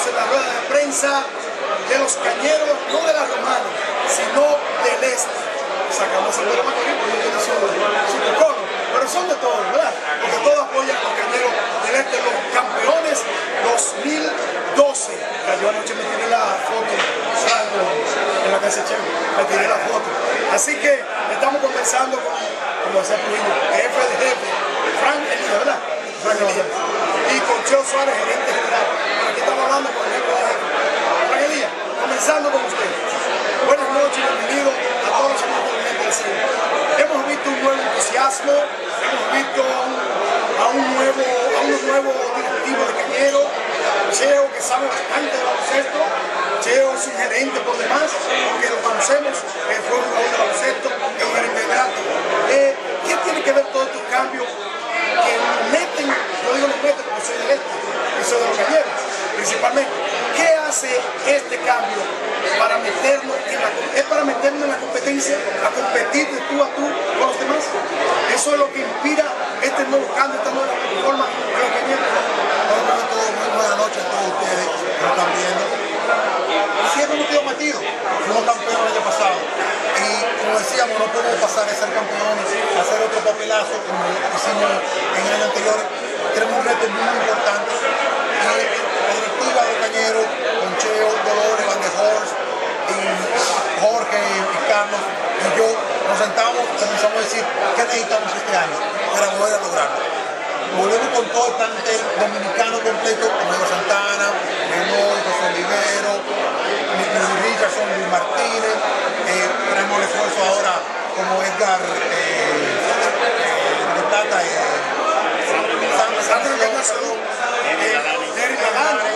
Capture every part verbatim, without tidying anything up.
en la rueda de prensa de los cañeros, no de la Romana, sino del este. Sacamos el de la Macorís porque tiene su, su cono, pero son de todos, ¿verdad? Porque todos apoyan a los cañeros del este, los campeones dos mil doce. Yo anoche me tiré la foto en la casa de Chevo, me tiré la foto. Así que estamos conversando con, como decía Pujillo, jefe de jefe, Frank Elías, ¿verdad? Frank Elías. Y con Cheo Suárez, gerente general. Aquí estamos hablando con el jefe de jefe. Frank Elías, comenzando con ustedes. Buenas noches, bienvenidos a todos los amigos del Gente del Cine. Hemos visto un nuevo entusiasmo, hemos visto a un, a un nuevo, a un nuevo directivo de Cañero, Cheo, que sabe bastante de baloncesto. Cheo es un gerente por demás, porque lo conocemos, eh, fue un jugador de baloncesto, es un gerente general. Eh, ¿Qué tiene que ver todos estos cambios que nos meten, no digo nos meten porque soy del este, y soy de los Cañeros, principalmente? ¿Qué hace este cambio para meternos en la, es para meternos en la competencia, a competir de tú a tú con los demás? Eso es lo que inspira este nuevo cambio, esta nueva forma de los Cañeros. Muy buenas noches a todos ustedes que están viendo. Siempre hemos quedado metidos. Fuimos campeones el año pasado. Y como decíamos, no podemos pasar de ser campeones a hacer otro papelazo como hicimos en el año anterior. Tenemos un reto muy importante. Y la directiva de Cañeros, con Cheo, Dolores, Van de Horst, y Jorge y Carlos y yo, nos sentamos y comenzamos a decir qué necesitamos este año para poder lograrlo. Volvemos con todo el plantel dominicano completo, como Santana, Menor, José Olivero, Luis Richardson, Luis Martínez, eh, tenemos refuerzo ahora como Edgar eh, eh, de Plata, eh, Sandro Encarnación, Jerry Galán,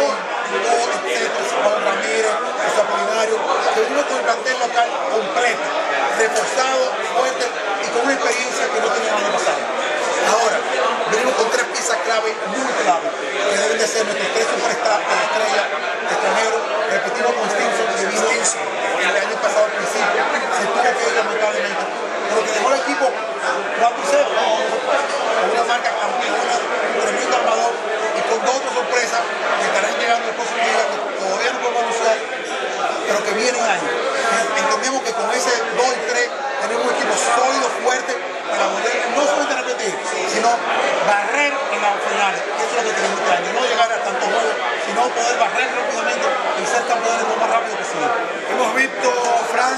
Juan Ramírez, José Apolinario, que venimos con el plantel local completo, reforzado, fuerte y con una experiencia que no teníamos el año pasado. Ahora, venimos con tres piezas clave, muy clave, que deben de ser nuestros tres superstars de estrella extranjeros. Repetimos con Stinson, que vino el año pasado al principio, se tuvo que ir lamentablemente, pero que dejó el equipo cuatro cero, con una marca campeona, un tremendo armador y con dos otras sorpresas que estarán llegando en los próximos días, que todavía no podemos anunciar, pero que vienen ahí. Entendemos que con ese dos y tres tenemos un equipo sólido, fuerte, para poder no solamente repetir, sino barrer en las finales. Eso es lo que tenemos este año, no llegar a tantos juegos, sino poder barrer rápidamente y ser campeones lo más rápido posible. Hemos visto, Fran,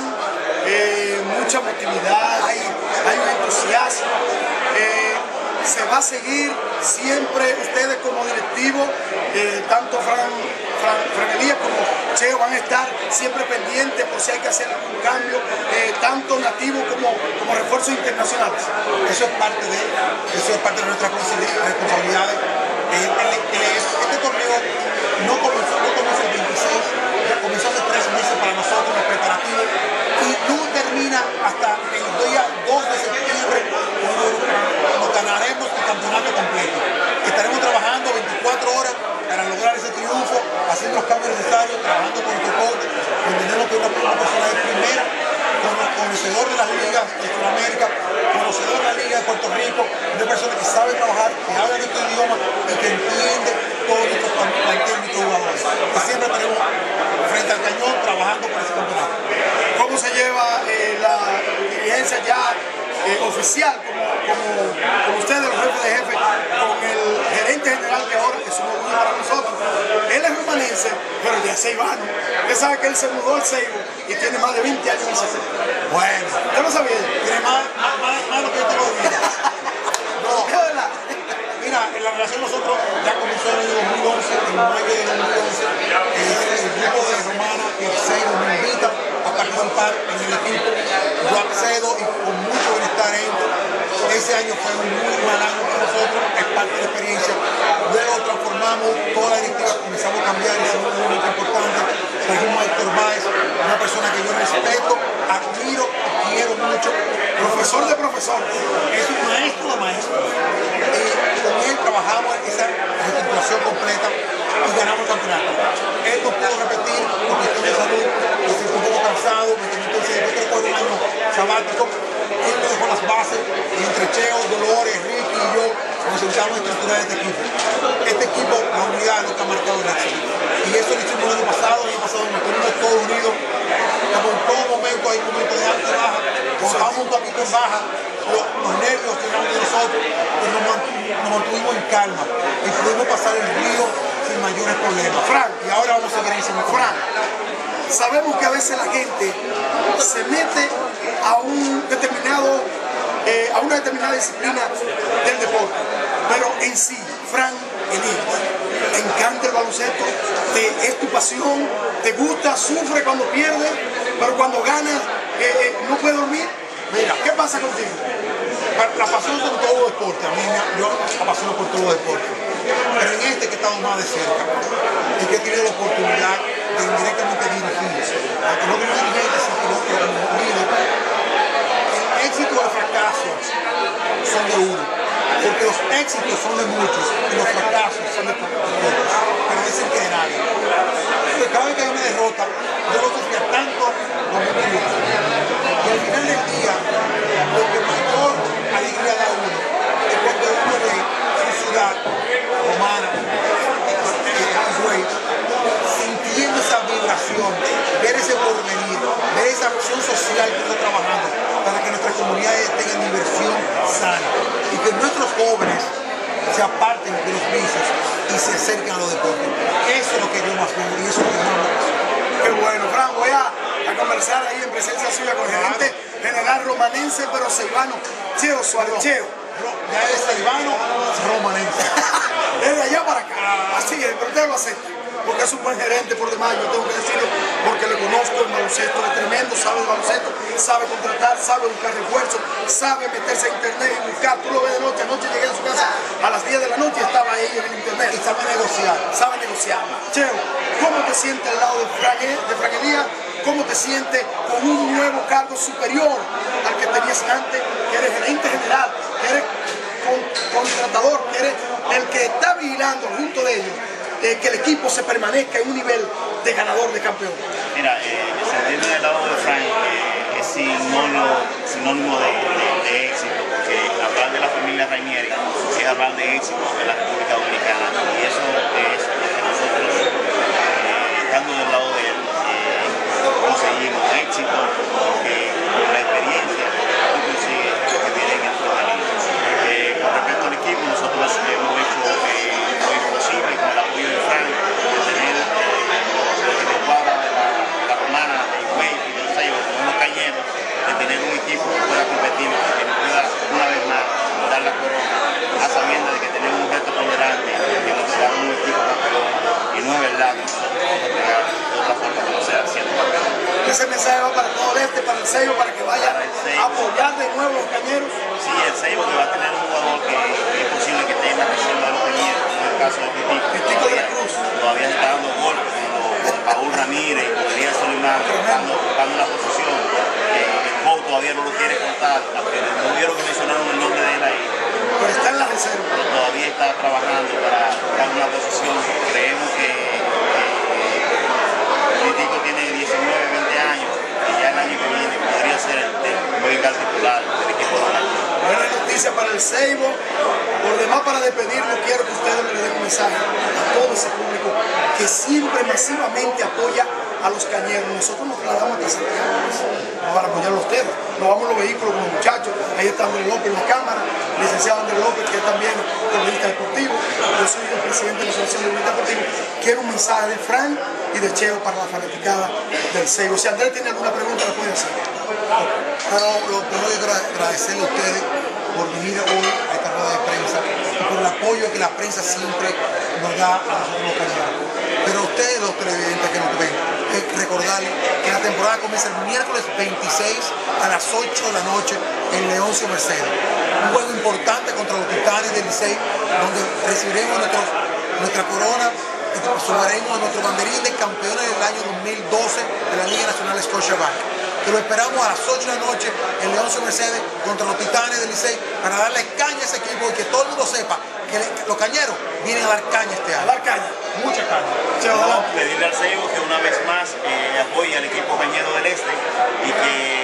eh, mucha motividad, hay, hay un entusiasmo. Eh, se va a seguir siempre, ustedes como directivos, eh, tanto Fran, Fran, Fran Elías como Cheo van a estar siempre pendientes por si hay que hacer algún cambio, eh, tanto nativos como, como refuerzos internacionales. Eso es parte de, eso es parte de nuestras responsabilidades. Eh, el, el, este torneo no comenzó, no comenzó el veintiséis, ya comenzó hace tres meses para nosotros los preparativos y no termina hasta el día dos de septiembre, cuando, cuando ganaremos el campeonato completo. Estaremos trabajando veinticuatro horas para lograr ese triunfo, haciendo los cambios necesarios, trabajando con nuestro coach. Entendemos que una, una persona de primera, conocedor de las ligas de Sudamérica, conocedor de la liga de Puerto Rico, una persona que sabe trabajar, que habla nuestro idioma y que entiende todos nuestros planteos, nuestros jugadores. Que siempre tenemos frente al cañón trabajando por ese campeonato. ¿Cómo se lleva eh, la dirigencia ya eh, oficial, como, como, como ustedes, los jefes de jefe, con el gerente general que ahora es un orgullo para nosotros? Él es romanense, pero ya es ceibano. Usted sabe que él se mudó al Ceibo y tiene más de veinte años en ese Ceibo. Bueno, ¿usted lo sabía? Tiene más, más, más, más lo que yo tengo de vida. No. Mira, en la relación nosotros ya comenzó en el dos mil once, en mayo de dos mil once, el, el grupo de Romana y el Ceibo me invita a participar en el equipo. Yo accedo y con mucho bienestar entro. Ese año fue un muy mal año para nosotros, es parte de la experiencia. Luego transformamos toda la directiva, comenzamos a cambiar, hicimos un momento importante. Trajimos a Héctor Báez, una persona que yo respeto, admiro y quiero mucho. Profesor de profesores. Es un maestro de maestros. Y con él trabajamos esa reestructuración completa y ganamos el campeonato. Él no pudo repetir por cuestión de salud, me sentí un poco cansado, me tenía entonces, yo creo que fue un año sabático. Él me dejó las bases y entre Cheo, Dolores, Ricky y yo nos sentamos a estructurar este equipo. Este equipo, la unidad, nunca ha marcado el éxito. Y eso lo hicimos el año pasado, el año pasado nos tuvimos todos unidos, como en todo momento hay momentos de alta y baja, cuando estábamos un poquito en baja, los, los nervios llegaron de nosotros, pero nos, nos mantuvimos en calma y pudimos pasar el río sin mayores problemas. Frank, y ahora vamos a seguir en ese Frank, sabemos que a veces la gente se mete a un determinado, eh, a una determinada disciplina del deporte, pero en sí, Frank Elías, te encanta el baloncesto, te, es tu pasión, te gusta, sufre cuando pierdes, pero cuando ganas eh, eh, no puedes dormir. Mira, ¿qué pasa contigo? La pasión por todo deporte, a mí me, yo apasiono por todo deporte, pero en este que he estado más de cerca y que he tenido la oportunidad de indirectamente dirigir, aunque no como dirigente, sino como líder, el éxito y el fracaso son de uno, porque los éxitos son de muchos y los fracasos son de pocos, pero dicen que de nadie. Entonces, cada vez que hay una derrota, yo lo sufría tanto como un líder. Y al final del día, lo que mayor alegría da a uno es cuando uno ve su ciudad romana, sintiendo esa vibración, ver ese porvenir, ver esa acción social que está trabajando para que nuestras comunidades tengan diversión sana y que nuestros jóvenes se aparten de los vicios y se acerquen a los deportes. Eso es lo que yo más veo y eso es lo que más me gusta. Qué bueno, Fran, voy a, a conversar ahí en presencia suya con el gerente general romanense, pero ceibano, Cheo Suárez. Cheo. Ya es ceibano, romanense. Desde allá para acá. Así es, pero te lo acepto. Porque es un buen gerente por demás, yo tengo que decirlo, porque le conozco, el baloncesto es tremendo, sabe el baloncesto, sabe contratar, sabe buscar refuerzos, sabe meterse a internet y buscar. Tú lo ves de noche, anoche llegué a su casa a las diez de la noche y estaba ahí en el internet. Y sabe negociar. Sabe negociar. Cheo, ¿cómo te sientes al lado de Frank, de Frank Elías? ¿Cómo te sientes con un nuevo cargo superior al que tenías antes, que eres gerente general, que eres con, contratador, que eres el que está vigilando junto de ellos? Eh, que el equipo se permanezca en un nivel de ganador, de campeón? Mira, eh, sentirme del lado de Frank eh, es sinónimo, sinónimo de, de, de éxito, porque hablar de la familia Rainieri es hablar de éxito en la República Dominicana, y eso es lo que nosotros, eh, estando del lado de él, eh, conseguimos éxito, porque con la experiencia tú consigues que viene en el jornalismo. Eh, con respecto al equipo, nosotros hemos hecho eh, lo imposible con el apoyo de Frank, de tener eh, en el cuadro de la, la romana, del Güey y del Seibo, como unos cañeros, de tener un equipo que pueda competir, que nos pueda una vez más dar la corona, a sabiendas de que tenemos un reto por delante, que nos sea un equipo campeón, y no es verdad que nosotros vamos a pegar de otra forma que no sea siendo campeón. Ese mensaje va para todo el este, para el Seibo, para que vaya a apoyar de nuevo a los cañeros. Sí, el Seibo que va a tener un jugador que, que es posible que tenga la reserva de los cañeros, en el caso de Titico. Titico de la Cruz. Todavía está dando golpes, con Paul Ramírez, con Elías Solimán, buscando, buscando la posición. Eh, el Pau todavía no lo quiere contar, aunque no vieron que mencionaron el nombre de él ahí. Pero está en la reserva. Pero todavía está trabajando para buscar una posición. Creemos que Titico tiene diecinueve, veinte años y ya el año que viene podría ser el, el jugador titular del equipo local. Buena noticia para el Seibo. Por demás, para despedirlo, quiero que ustedes me den un mensaje a todo ese público que siempre masivamente apoya a los cañeros. Nosotros nos trasladamos hasta Santiago para apoyarlo a ustedes. Nos vamos en los vehículos con los muchachos. Ahí está Andrés López en la cámara, licenciado Andrés López, que es también periodista deportivo. Yo soy el presidente de la Asociación de Periodistas Deportivos. Quiero un mensaje de Frank y de Cheo para la fanaticada del Seibo. Si Andrés tiene alguna pregunta, la puede hacer. Pero lo primero yo quiero agradecerle a ustedes por venir hoy a esta rueda de prensa y por el apoyo que la prensa siempre nos da a nosotros los cañeros. Pero a ustedes, los televidentes que nos ven, es recordarles que la temporada comienza el miércoles veintiséis a las ocho de la noche en Leoncio Mercedes. Un juego importante contra los Titanes del Licey, donde recibiremos nuestro, nuestra corona y sumaremos a nuestro banderín de campeones del año dos mil doce de la Liga Nacional Scotiabank. Que lo esperamos a las ocho de la noche en Leoncio Mercedes contra los Titanes del Licey para darle caña a ese equipo y que todo el mundo sepa que le, los cañeros vienen a dar caña este año. A dar caña. Mucha caña. No, pedirle al Seibo que una vez más eh, apoye al equipo cañero del Este y que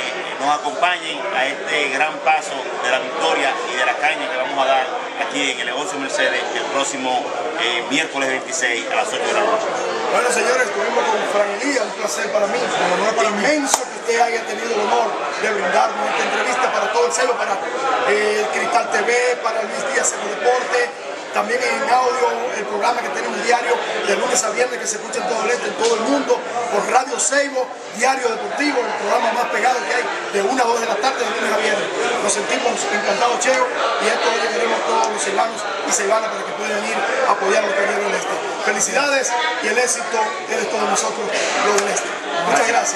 nos acompañen a este gran paso de la victoria y de la caña que vamos a dar aquí en el negocio Mercedes el próximo eh, miércoles veintiséis a las ocho de la noche. Bueno, señores, estuvimos con Fran Elías, un placer para mí, un honor para inmenso que usted haya tenido el honor de brindarnos esta entrevista para todo el sello, para eh, Cristal T V, para Luis Díaz en Deporte, también en audio, el programa que tenemos diario de lunes a viernes que se escucha en todo el este, en todo el mundo, por Radio Seibo, Diario Deportivo, el programa más pegado que hay de una a dos de la tarde de lunes a viernes. Nos sentimos encantados, Cheo, y esto lo llegaremos a todos los seibanos y seibanas para que puedan ir a apoyar a los cañeros del este. Felicidades y el éxito es de todos nosotros, los del este. Muchas gracias.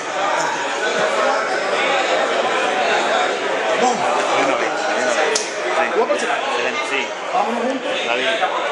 Bueno, bien, bien, bien. ¿Puedo participar? Sí. Vámonos juntos. Está bien.